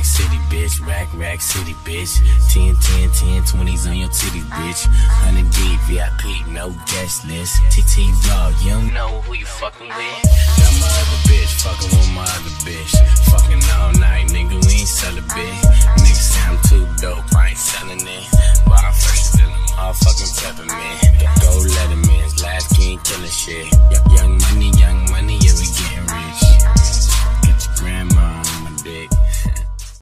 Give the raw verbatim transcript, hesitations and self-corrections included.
city, bitch. Rack, rack city, bitch. ten, ten, ten, twenties on your titties, bitch. one hundred deep, V I P, no guest list. T T Raw, you don't know who you fucking with. Got my other bitch, fucking with my other bitch. Fucking all night, nigga, we ain't sell a bit. Nigga say I'm too dope, I ain't selling it. But I'm fresh than a motherfucking peppermint. Go let him in, last king killing shit. Young money, young